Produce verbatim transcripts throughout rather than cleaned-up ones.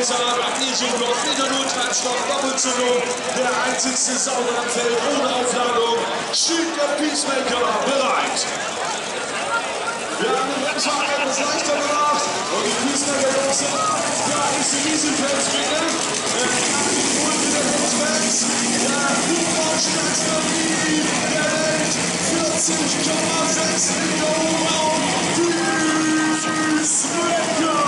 Deshalb an diesem Block Miniunlimiteds Doppelzündung, der einzigste Sauger am Feld ohne Aufladung, steht der Peacemaker bereit. Wir haben den Bremswagen etwas leichter gemacht und die Peacemaker sind bereit. Da ist die Riesenfelsbinde. Der Holte der Bremsfans, der Hubraumstärkste der Welt, vierzig Komma sechs Millionen Peacemaker.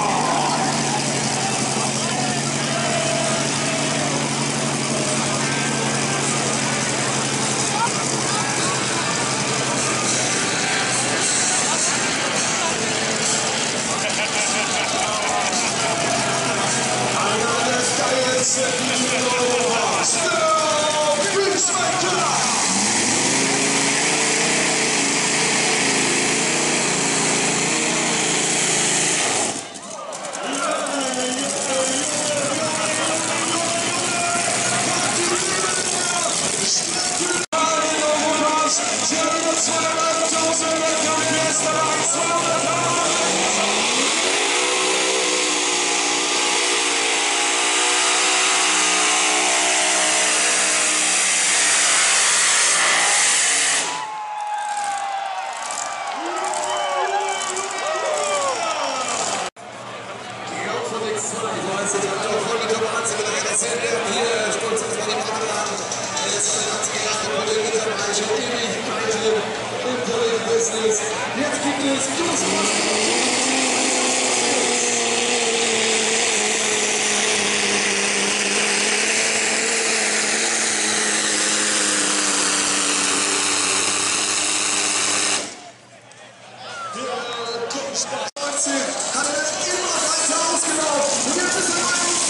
Jetzt gibt es hat er immer weiter ausgelaufen und jetzt ist er bei uns.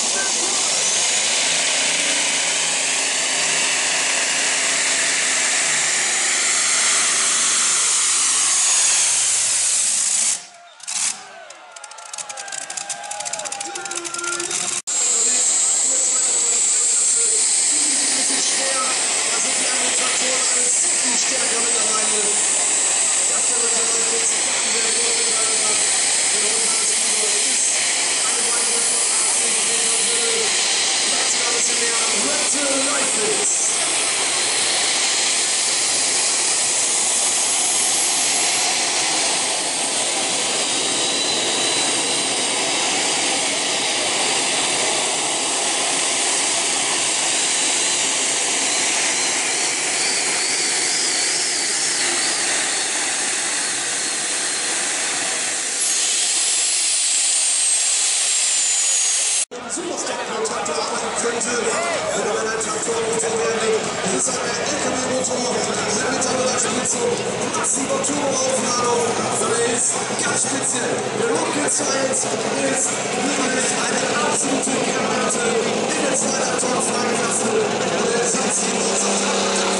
Superstock-Traktor arbeiten könnte, würde man ein Traktormotor werden. Es ist ein L K W-Motor mit Mittelbereitsspitzung, massiver Turboaufladung. Und er ist ganz speziell. Der Rocket Science ist wirklich eine absolute Granate in der zweiten Tonfreiklasse. Und er ist ein siebenundzwanzig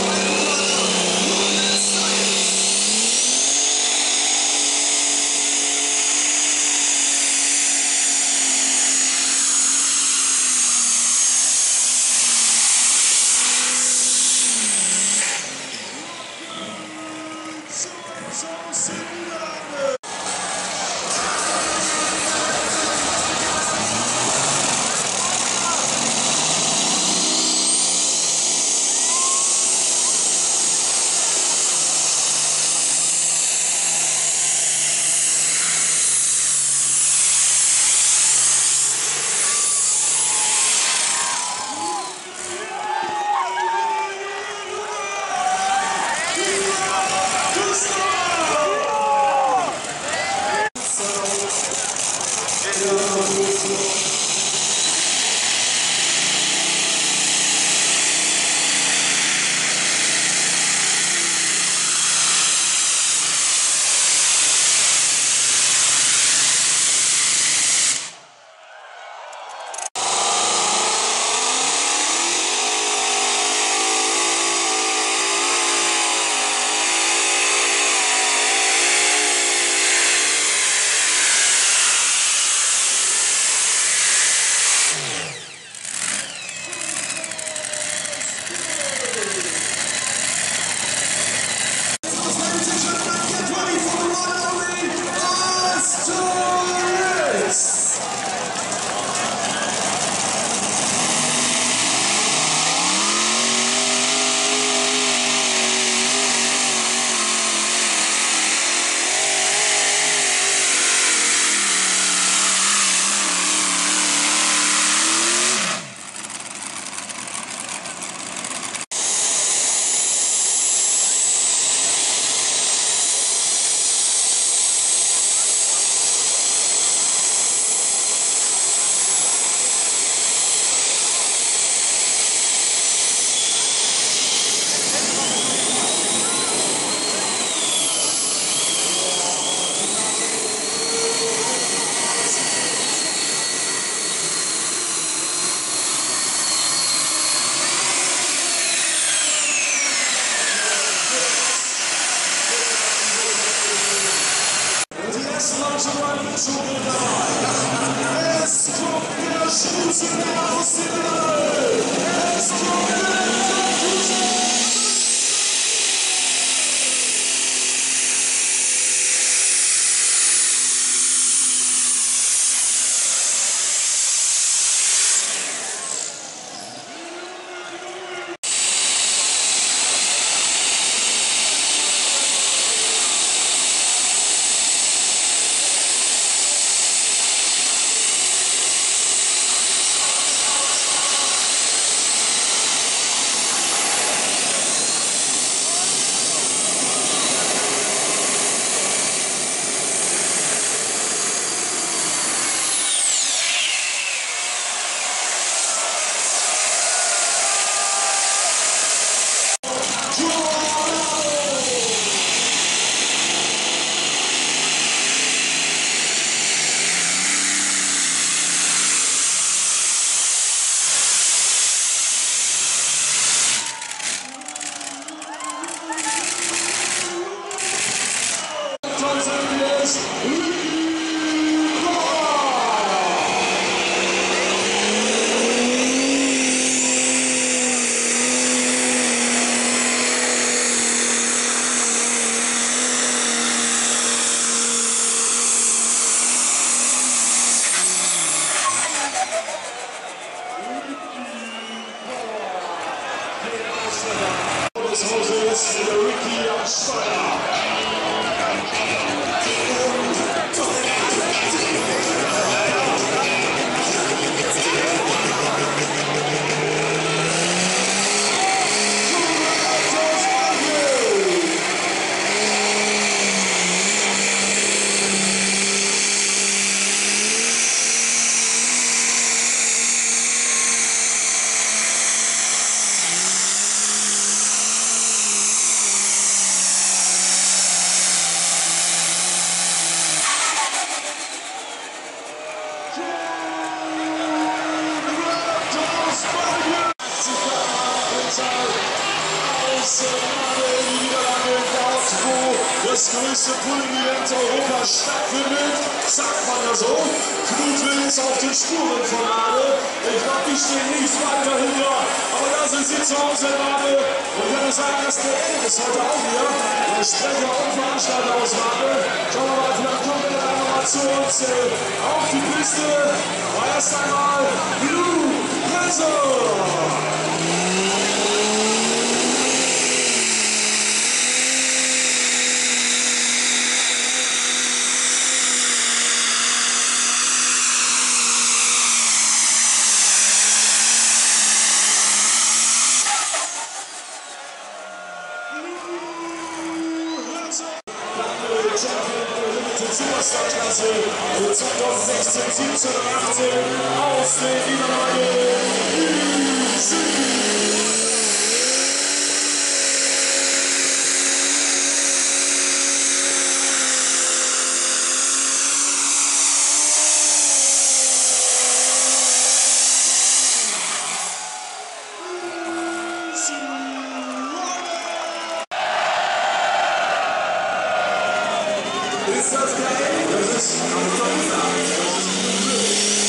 Des Hauses, der Ricky am Steuer. Das größte Pulling-Event Europas stattfindet, sagt man ja so. Knutwil ist auf den Spuren von Rade. Ich glaube, die stehen nicht weit dahinter, aber da sind sie zu Hause gerade. Und ich würde sagen, dass der Ed ist heute auch hier, der Sprecher und Veranstalter aus Rade. Schauen wir mal, vielleicht kommt er dann nochmal zu uns äh, auf die Piste. Aber erst einmal LuftPics. Superstocks für zweitausendsechzehn, siebzehn und achtzehn aus den Niederlanden. Ist das geil? Das ist